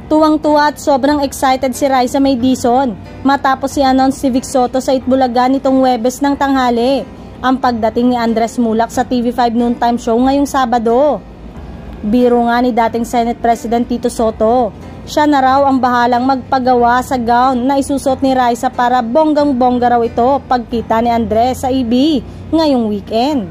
Tuwang-tuwa at sobrang excited si Raisa May Dizon matapos i-announce si Vic Soto sa Itbulaga nitong Huwebes ng tanghali ang pagdating ni Andres Mulak sa TV5 noontime show ngayong Sabado. Biro nga ni dating Senate President Tito Soto, siya na raw ang bahalang magpagawa sa gown na isusot ni Raisa para bonggang-bongga raw ito pagkita ni Andres sa EB ngayong weekend.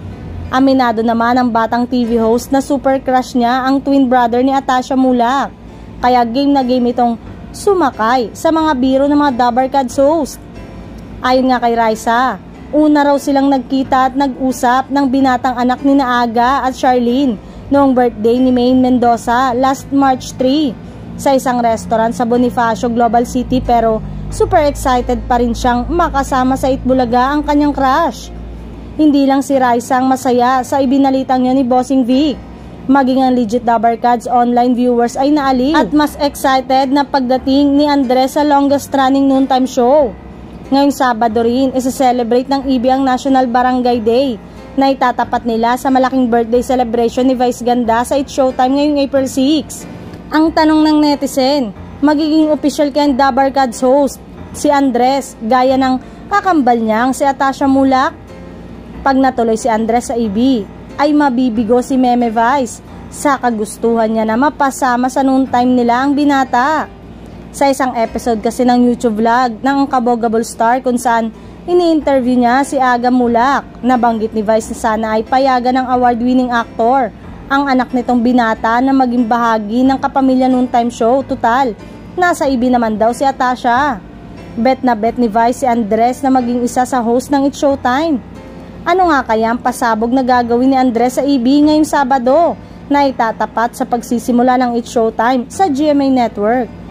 Aminado naman ang batang TV host na super crush niya ang twin brother ni Atasha Mulak. Kaya game na game itong sumakay sa mga biro ng mga Dabarkads host. Ayon nga kay Raisa, una raw silang nagkita at nag-usap ng binatang anak ni Aga at Charlene noong birthday ni Maine Mendoza last March 3 sa isang restaurant sa Bonifacio, Global City, pero super excited pa rin siyang makasama sa Itbulaga ang kanyang crush. Hindi lang si Raisa ang masaya sa ibinalitang niya ni Bossing Vic. Maging ang legit Dabarkads online viewers ay naaliw at mas excited na pagdating ni Andres sa longest running noontime show. Ngayong Sabado rin, isa-celebrate ng EB ang National Barangay Day na itatapat nila sa malaking birthday celebration ni Vice Ganda sa It's Showtime ngayong April 6. Ang tanong ng netizen, magiging official kaya ang Dabarkads host si Andres gaya ng kakambal niyang si Atasha Mulak? Pag natuloy si Andres sa EB, ay mabibigo si Meme Vice sa kagustuhan niya na mapasama sa noontime nila ang binata. Sa isang episode kasi ng YouTube vlog ng Kabogable Star kung saan ini-interview niya si Aga Mulak, nabanggit ni Vice na sana ay payagan ng award-winning actor ang anak nitong binata na maging bahagi ng kapamilya noontime show. Tutal, nasa EB naman daw si Atasha. Bet na bet ni Vice si Andres na maging isa sa host ng It's Showtime. Ano nga kaya ang pasabog na gagawin ni Andres sa EB ngayong Sabado na itatapat sa pagsisimula ng It's Showtime sa GMA Network?